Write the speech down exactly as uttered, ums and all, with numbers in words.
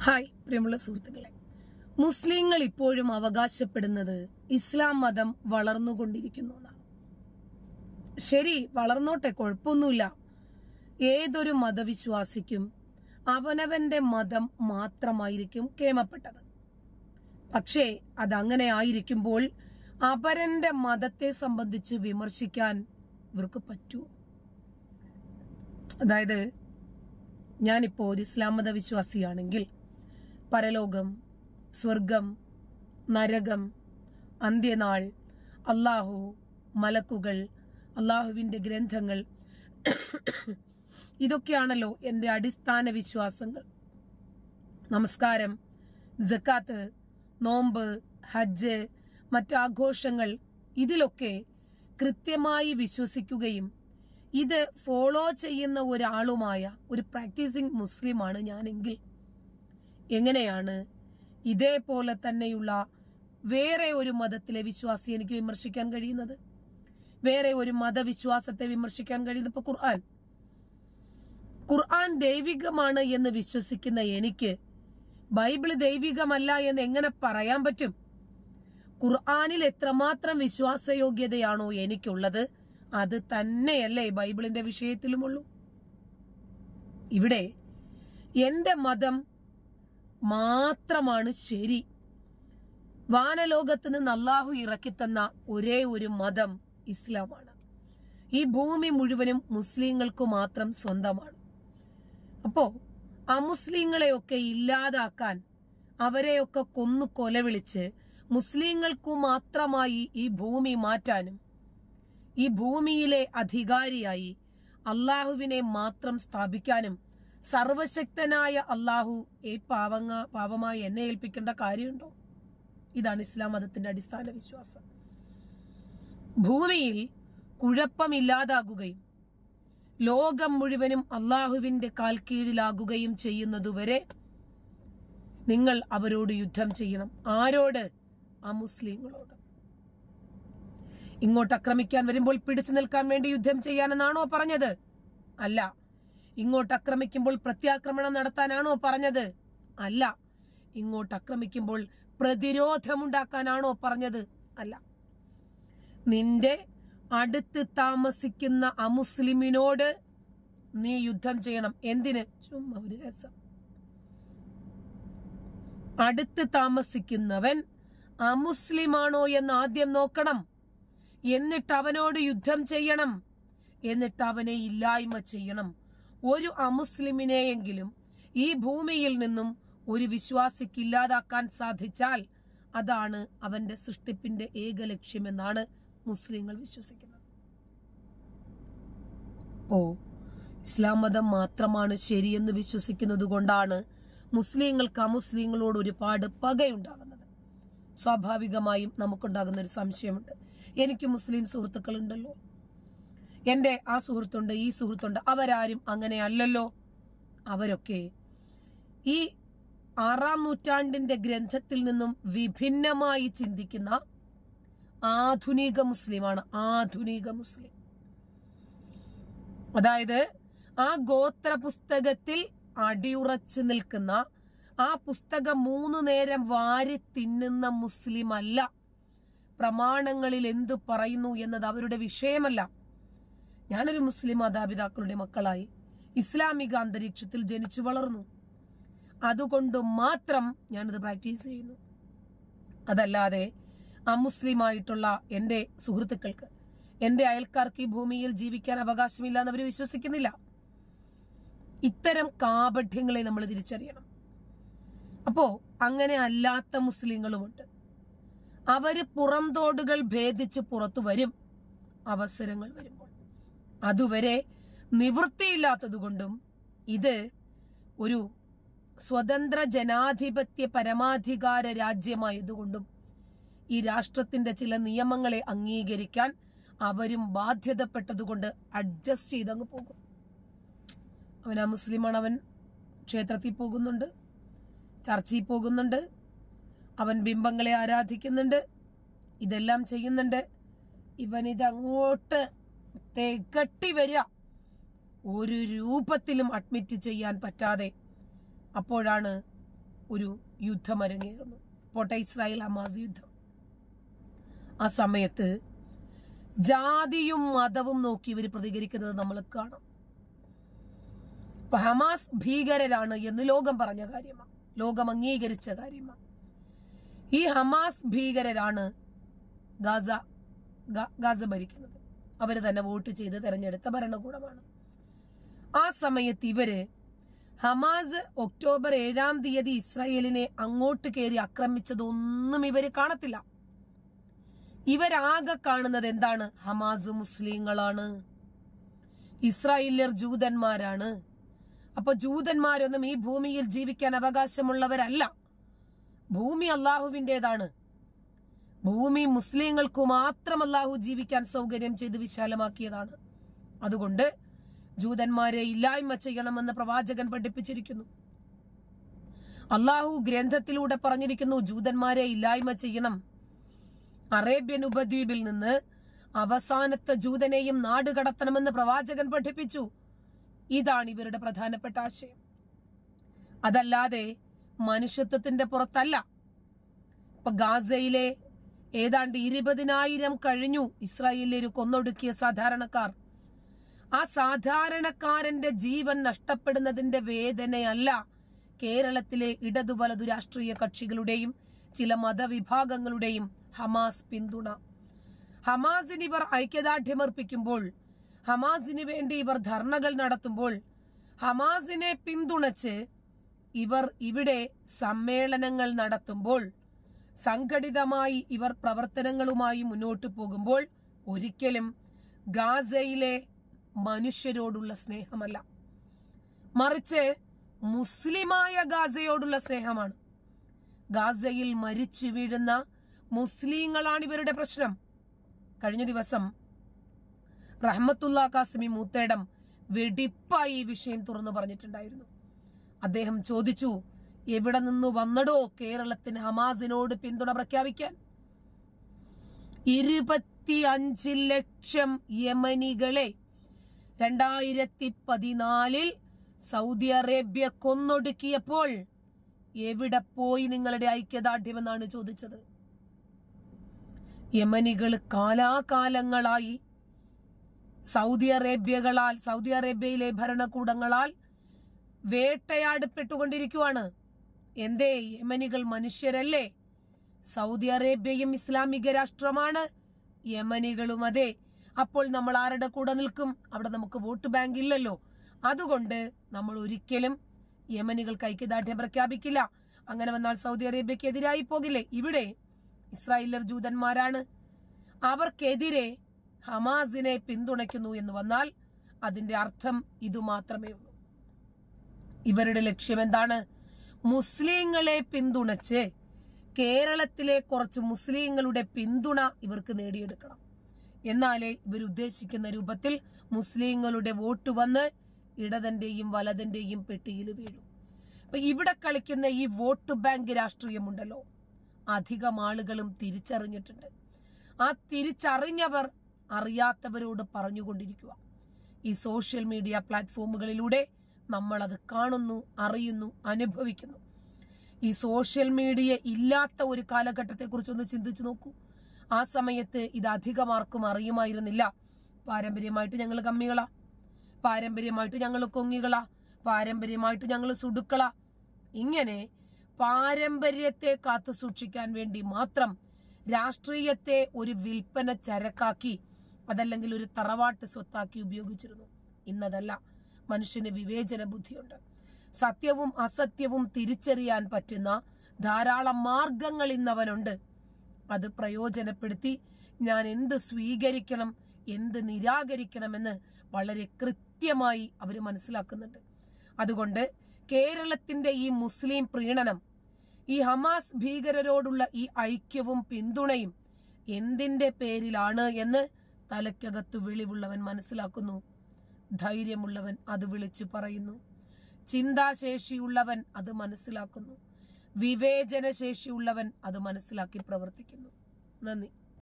Hi പ്രിയമുള്ള സുഹൃത്തുക്കളെ, മുസ്ലിങ്ങൾ ഇപ്പോഴും അവകാശപ്പെടുന്നത് ഇസ്ലാം മതം വളർന്നുകൊണ്ടിരിക്കുന്നു എന്നാണ്. ശരി, വളർന്നോട്ടെ, കുഴപ്പമൊന്നുമില്ല. ഏതൊരു മതവിശ്വാസിക്കും അവനവന്റെ മതം മാത്രമായിരിക്കും കേമപ്പെട്ടത്. പക്ഷേ അതങ്ങനെ ആയിരിക്കുമ്പോൾ അപരന്റെ മതത്തെ സംബന്ധിച്ച് വിമർശിക്കാൻ ഇവർക്ക് പറ്റുമോ? അതായത്, ഞാനിപ്പോ ഒരു ഇസ്ലാം മത വിശ്വാസിയാണെങ്കിൽ പരലോകം, സ്വർഗം, നരകം, അന്ത്യനാൾ, അള്ളാഹു, മലക്കുകൾ, അള്ളാഹുവിന്റെ ഗ്രന്ഥങ്ങൾ, ഇതൊക്കെയാണല്ലോ എൻ്റെ അടിസ്ഥാന വിശ്വാസങ്ങൾ. നമസ്കാരം, സക്കാത്ത്, നോമ്പ്, ഹജ്ജ്, മറ്റാഘോഷങ്ങൾ, ഇതിലൊക്കെ കൃത്യമായി വിശ്വസിക്കുകയും ഇത് ഫോളോ ചെയ്യുന്ന ഒരാളുമായ ഒരു പ്രാക്ടീസിങ് മുസ്ലിമാണ് ഞാനെങ്കിൽ എങ്ങനെയാണ് ഇതേപോലെ തന്നെയുള്ള വേറെ ഒരു മതത്തിലെ വിശ്വാസി എനിക്ക് വിമർശിക്കാൻ കഴിയുന്നത്? വേറെ ഒരു മതവിശ്വാസത്തെ വിമർശിക്കാൻ കഴിയുന്നത്? ഇപ്പൊ ഖുർആൻ ഖുർആൻ ദൈവികമാണ് എന്ന് വിശ്വസിക്കുന്ന എനിക്ക് ബൈബിള് ദൈവികമല്ല എന്ന് എങ്ങനെ പറയാൻ പറ്റും? ഖുർആനിൽ എത്രമാത്രം വിശ്വാസയോഗ്യതയാണോ എനിക്കുള്ളത്, അത് തന്നെയല്ലേ ബൈബിളിന്റെ വിഷയത്തിലുമുള്ളൂ. ഇവിടെ എന്റെ മതം മാത്രമാണ് ശരി. വാനലോകത്ത് നിന്ന് അള്ളാഹു ഇറക്കിത്തന്ന ഒരേ ഒരു മതം ഇസ്ലാമാണ്. ഈ ഭൂമി മുഴുവനും മുസ്ലിങ്ങൾക്ക് മാത്രം സ്വന്തമാണ്. അപ്പോ അമുസ്ലിങ്ങളെയൊക്കെ ഇല്ലാതാക്കാൻ, അവരെയൊക്കെ കൊന്നു കൊലവിളിച്ച് മുസ്ലിങ്ങൾക്കു മാത്രമായി ഈ ഭൂമി മാറ്റാനും, ഈ ഭൂമിയിലെ അധികാരിയായി അള്ളാഹുവിനെ മാത്രം സ്ഥാപിക്കാനും സർവശക്തനായ അള്ളാഹു ഈ പാവങ്ങ പാവമായി എന്നെ ഏൽപ്പിക്കേണ്ട കാര്യമുണ്ടോ? ഇതാണ് ഇസ്ലാം മതത്തിന്റെ അടിസ്ഥാന വിശ്വാസം. ഭൂമിയിൽ കുഴപ്പമില്ലാതാകുകയും ലോകം മുഴുവനും അള്ളാഹുവിന്റെ കാൽ കീഴിലാകുകയും ചെയ്യുന്നതുവരെ നിങ്ങൾ അവരോട് യുദ്ധം ചെയ്യണം. ആരോട്? അമുസ്ലിങ്ങളോട്. ഇങ്ങോട്ട് ആക്രമിക്കാൻ വരുമ്പോൾ പിടിച്ചു നിൽക്കാൻ വേണ്ടി യുദ്ധം ചെയ്യാനെന്നാണോ പറഞ്ഞത്? അല്ല. ഇങ്ങോട്ട് ആക്രമിക്കുമ്പോൾ പ്രത്യാക്രമണം നടത്താനാണോ പറഞ്ഞത്? അല്ല. ഇങ്ങോട്ട് ആക്രമിക്കുമ്പോൾ പ്രതിരോധമുണ്ടാക്കാനാണോ പറഞ്ഞത്? അല്ല. നിന്റെ അടുത്ത് താമസിക്കുന്ന അമുസ്ലിമിനോട് നീ യുദ്ധം ചെയ്യണം. എന്തിന്? ചുമ്മാ ഒരു രസം. അടുത്ത് താമസിക്കുന്നവൻ അമുസ്ലിമാണോ എന്ന് ആദ്യം നോക്കണം. എന്നിട്ട് അവനോട് യുദ്ധം ചെയ്യണം. എന്നിട്ട് അവനെ ഇല്ലായ്മ ചെയ്യണം. ഒരു അമുസ്ലിമിനെയെങ്കിലും ഈ ഭൂമിയിൽ നിന്നും ഒരു വിശ്വാസിക്ക് ഇല്ലാതാക്കാൻ സാധിച്ചാൽ അതാണ് അവന്റെ സൃഷ്ടിപ്പിന്റെ ഏക ലക്ഷ്യമെന്നാണ് മുസ്ലിങ്ങൾ വിശ്വസിക്കുന്നത്. ഓ ഇസ്ലാം മതം മാത്രമാണ് ശരിയെന്ന് വിശ്വസിക്കുന്നത് കൊണ്ടാണ് മുസ്ലിങ്ങൾക്ക് അമുസ്ലിങ്ങളോട് ഒരുപാട് പകയുണ്ടാകുന്നത്. സ്വാഭാവികമായും നമുക്കുണ്ടാകുന്ന ഒരു സംശയമുണ്ട്. എനിക്ക് മുസ്ലിം സുഹൃത്തുക്കളുണ്ടല്ലോ, എന്റെ ആ സുഹൃത്തുണ്ട്, ഈ സുഹൃത്തുണ്ട്, അവരാരും അങ്ങനെ അല്ലല്ലോ. അവരൊക്കെ ഈ ആറാം നൂറ്റാണ്ടിന്റെ ഗ്രന്ഥത്തിൽ നിന്നും വിഭിന്നമായി ചിന്തിക്കുന്ന ആധുനിക മുസ്ലിമാണ്. ആധുനിക മുസ്ലിം, അതായത് ആ ഗോത്ര പുസ്തകത്തിൽ അടിയുറച്ചു നിൽക്കുന്ന, ആ പുസ്തകം മൂന്നു നേരം വാരി തിന്നുന്ന മുസ്ലിം അല്ല. പ്രമാണങ്ങളിൽ എന്തു പറയുന്നു എന്നത് അവരുടെ വിഷയമല്ല. ഞാനൊരു മുസ്ലിം മാതാപിതാക്കളുടെ മക്കളായി ഇസ്ലാമിക അന്തരീക്ഷത്തിൽ ജനിച്ചു വളർന്നു. അതുകൊണ്ട് മാത്രം ഞാനത് പ്രാക്ടീസ് ചെയ്യുന്നു. അതല്ലാതെ അമുസ്ലിമായിട്ടുള്ള എൻ്റെ സുഹൃത്തുക്കൾക്ക്, എൻ്റെ അയൽക്കാർക്ക് ഈ ഭൂമിയിൽ ജീവിക്കാൻ അവകാശമില്ല എന്നവർ വിശ്വസിക്കുന്നില്ല. ഇത്തരം കാപഠ്യങ്ങളെ നമ്മൾ തിരിച്ചറിയണം. അപ്പോ അങ്ങനെ അല്ലാത്ത മുസ്ലിങ്ങളുമുണ്ട്. അവര് പുറംതോടുകൾ ഭേദിച്ച് പുറത്തു വരും അവസരങ്ങൾ വരുമ്പോൾ. അതുവരെ നിവൃത്തിയില്ലാത്തത് കൊണ്ടും ഇത് ഒരു സ്വതന്ത്ര ജനാധിപത്യ പരമാധികാര രാജ്യമായതുകൊണ്ടും ഈ രാഷ്ട്രത്തിന്റെ ചില നിയമങ്ങളെ അംഗീകരിക്കാൻ അവരും ബാധ്യതപ്പെട്ടതുകൊണ്ട് അഡ്ജസ്റ്റ് ചെയ്തങ്ങ് പോകും. അവൻ ആ മുസ്ലിമാണ്, അവൻ ക്ഷേത്രത്തിൽ പോകുന്നുണ്ട്, ചർച്ചയിൽ പോകുന്നുണ്ട്, അവൻ ബിംബങ്ങളെ ആരാധിക്കുന്നുണ്ട്, ഇതെല്ലാം ചെയ്യുന്നുണ്ട്. ഇവൻ ഇതങ്ങോട്ട് തികട്ടി വരിക, ഒരു രൂപത്തിലും അഡ്മിറ്റ് ചെയ്യാൻ പറ്റാതെ. അപ്പോഴാണ് ഒരു യുദ്ധം അരങ്ങേറുന്നു. പോട്ടെ, ഇസ്രായേൽ ഹമാസ് യുദ്ധം. ആ സമയത്ത് ജാതിയും മതവും നോക്കി ഇവർ പ്രതികരിക്കുന്നത് നമ്മൾ കാണാം. ഇപ്പൊ ഹമാസ് ഭീകരരാണ് എന്ന് ലോകം പറഞ്ഞ കാര്യമാണ്, ലോകം അംഗീകരിച്ച കാര്യമാണ്. ഈ ഹമാസ് ഭീകരരാണ് ഗാസ ഗാസ ഭരിക്കുന്നത്. അവര് തന്നെ വോട്ട് ചെയ്ത് തെരഞ്ഞെടുത്ത ഭരണകൂടമാണ്. ആ സമയത്ത് ഇവര് ഹമാസ് ഒക്ടോബർ ഏഴാം തീയതി ഇസ്രായേലിനെ അങ്ങോട്ട് കയറി ആക്രമിച്ചതൊന്നും ഇവര് കാണത്തില്ല. ഇവരാകെ കാണുന്നത് എന്താണ്? ഹമാസ് മുസ്ലിങ്ങളാണ്, ഇസ്രായേലിയർ ജൂതന്മാരാണ്. അപ്പൊ ജൂതന്മാരൊന്നും ഈ ഭൂമിയിൽ ജീവിക്കാൻ അവകാശമുള്ളവരല്ല. ഭൂമി അള്ളാഹുവിൻ്റെതാണ്. ഭൂമി മുസ്ലിങ്ങൾക്ക് മാത്രം അള്ളാഹു ജീവിക്കാൻ സൗകര്യം ചെയ്ത് വിശാലമാക്കിയതാണ്. അതുകൊണ്ട് ജൂതന്മാരെ ഇല്ലായ്മ ചെയ്യണമെന്ന് പ്രവാചകൻ പഠിപ്പിച്ചിരിക്കുന്നു. അള്ളാഹു ഗ്രന്ഥത്തിലൂടെ പറഞ്ഞിരിക്കുന്നു, ജൂതന്മാരെ ഇല്ലായ്മ ചെയ്യണം. അറേബ്യൻ ഉപദ്വീപിൽ നിന്ന് അവസാനത്തെ ജൂതനെയും നാട് കടത്തണമെന്ന് പ്രവാചകൻ പഠിപ്പിച്ചു. ഇതാണ് ഇവരുടെ പ്രധാനപ്പെട്ട ആശയം. അതല്ലാതെ മനുഷ്യത്വത്തിന്റെ പുറത്തല്ല. ഇപ്പൊ ഗാസയിലെ ഏതാണ്ട് ഇരുപതിനായിരം കഴിഞ്ഞു ഇസ്രായേലിൽ കൊന്നൊടുക്കിയ സാധാരണക്കാർ. ആ സാധാരണക്കാരന്റെ ജീവൻ നഷ്ടപ്പെടുന്നതിന്റെ വേദനയല്ല കേരളത്തിലെ ഇടതു വലതു രാഷ്ട്രീയ കക്ഷികളുടെയും ചില മതവിഭാഗങ്ങളുടെയും ഹമാസ് പിന്തുണ. ഹമാസിന് ഇവർ ഐക്യദാർഢ്യമർപ്പിക്കുമ്പോൾ, ഹമാസിന് വേണ്ടി ഇവർ ധർണകൾ നടത്തുമ്പോൾ, ഹമാസിനെ പിന്തുണച്ച് ഇവർ ഇവിടെ സമ്മേളനങ്ങൾ നടത്തുമ്പോൾ, സംഘടിതമായി ഇവർ പ്രവർത്തനങ്ങളുമായി മുന്നോട്ട് പോകുമ്പോൾ ഒരിക്കലും ഗാസയിലെ മനുഷ്യരോടുള്ള സ്നേഹമല്ല, മറിച്ച് മുസ്ലിമായ ഗാസയോടുള്ള സ്നേഹമാണ്. ഗാസയിൽ മരിച്ചു വീഴുന്ന മുസ്ലിങ്ങളാണ് ഇവരുടെ പ്രശ്നം. കഴിഞ്ഞ ദിവസം റഹ്മത്തുള്ള കാസിമി മൂത്തേടം വെടിപ്പായി ഈ വിഷയം തുറന്നു പറഞ്ഞിട്ടുണ്ടായിരുന്നു. അദ്ദേഹം ചോദിച്ചു, എവിടെ നിന്ന് വന്നടോ കേരളത്തിന് ഹമാസിനോട് പിന്തുണ പ്രഖ്യാപിക്കാൻ? ഇരുപത്തി അഞ്ച് ലക്ഷം യമനികളെ രണ്ടായിരത്തി പതിനാലിൽ സൗദി അറേബ്യ കൊന്നൊടുക്കിയപ്പോൾ എവിടെ പോയി നിങ്ങളുടെ ഐക്യദാർഢ്യമെന്നാണ് ചോദിച്ചത്. യമനികൾ കാലാകാലങ്ങളായി സൗദി അറേബ്യകളാൽ സൗദി അറേബ്യയിലെ ഭരണകൂടങ്ങളാൽ വേട്ടയാടപ്പെട്ടുകൊണ്ടിരിക്കുവാണ്. എന്തേ? യമനികൾ മനുഷ്യരല്ലേ? സൗദി അറേബ്യയും ഇസ്ലാമിക രാഷ്ട്രമാണ്, യമനികളും അതെ. അപ്പോൾ നമ്മൾ ആരുടെ കൂടെ നിൽക്കും? അവിടെ നമുക്ക് വോട്ട് ബാങ്ക് ഇല്ലല്ലോ. അതുകൊണ്ട് നമ്മൾ ഒരിക്കലും യമനികൾക്ക് ഐക്യദാർഢ്യം പ്രഖ്യാപിക്കില്ല. അങ്ങനെ വന്നാൽ സൗദി അറേബ്യക്ക് എതിരായി പോകില്ലേ? ഇവിടെ ഇസ്രായേലർ ജൂതന്മാരാണ്, അവർക്കെതിരെ ഹമാസിനെ പിന്തുണയ്ക്കുന്നു എന്ന് വന്നാൽ അതിന്റെ അർത്ഥം ഇതുമാത്രമേ ഉള്ളൂ. ഇവരുടെ ലക്ഷ്യം എന്താണ്? മുസ്ലിങ്ങളെ പിന്തുണച്ച് കേരളത്തിലെ കുറച്ച് മുസ്ലിങ്ങളുടെ പിന്തുണ ഇവർക്ക് നേടിയെടുക്കണം. എന്നാലേ ഇവരുദ്ദേശിക്കുന്ന രൂപത്തിൽ മുസ്ലിങ്ങളുടെ വോട്ട് വന്ന് ഇടതന്റെയും വലതിന്റെയും പെട്ടിയിൽ വീഴും. അപ്പൊ ഇവിടെ കളിക്കുന്ന ഈ വോട്ട് ബാങ്ക് രാഷ്ട്രീയമുണ്ടല്ലോ, അധികം ആളുകളും തിരിച്ചറിഞ്ഞിട്ടുണ്ട്. ആ തിരിച്ചറിഞ്ഞവർ അറിയാത്തവരോട് പറഞ്ഞുകൊണ്ടിരിക്കുക. ഈ സോഷ്യൽ മീഡിയ പ്ലാറ്റ്ഫോമുകളിലൂടെ നമ്മൾ അത് കാണുന്നു, അറിയുന്നു, അനുഭവിക്കുന്നു. ഈ സോഷ്യൽ മീഡിയ ഇല്ലാത്ത ഒരു കാലഘട്ടത്തെ കുറിച്ചൊന്ന് ചിന്തിച്ചു നോക്കൂ. ആ സമയത്ത് ഇത് അധികമാർക്കും അറിയുമായിരുന്നില്ല. പാരമ്പര്യമായിട്ട് ഞങ്ങൾ കമ്മികളാ, പാരമ്പര്യമായിട്ട് ഞങ്ങൾ കൊങ്ങികളാ, പാരമ്പര്യമായിട്ട് ഞങ്ങൾ സുടുക്കളാ. ഇങ്ങനെ പാരമ്പര്യത്തെ കാത്തു സൂക്ഷിക്കാൻ വേണ്ടി മാത്രം രാഷ്ട്രീയത്തെ ഒരു വിൽപ്പന ചരക്കാക്കി, അതല്ലെങ്കിൽ ഒരു തറവാട്ട് സ്വത്താക്കി ഉപയോഗിച്ചിരുന്നു. ഇന്നതല്ല. മനുഷ്യന് വിവേചന ബുദ്ധിയുണ്ട്. സത്യവും അസത്യവും തിരിച്ചറിയാൻ പറ്റുന്ന ധാരാളം മാർഗങ്ങൾ ഇന്നവനുണ്ട്. അത് പ്രയോജനപ്പെടുത്തി ഞാൻ എന്ത് സ്വീകരിക്കണം, എന്ത് നിരാകരിക്കണമെന്ന് വളരെ കൃത്യമായി അവർ മനസ്സിലാക്കുന്നുണ്ട്. അതുകൊണ്ട് കേരളത്തിന്റെ ഈ മുസ്ലിം പ്രീണനം, ഈ ഹമാസ് ഭീകരരോടുള്ള ഈ ഐക്യവും പിന്തുണയും എന്തിന്റെ പേരിലാണ് എന്ന് തലയ്ക്കകത്തു വെളിവുള്ളവൻ മനസ്സിലാക്കുന്നു. ധൈര്യമുള്ളവൻ അത് വിളിച്ചു പറയുന്നു. ചിന്താശേഷിയുള്ളവൻ അത് മനസ്സിലാക്കുന്നു. വിവേചനശേഷിയുള്ളവൻ അത് മനസ്സിലാക്കി പ്രവർത്തിക്കുന്നു. നന്ദി.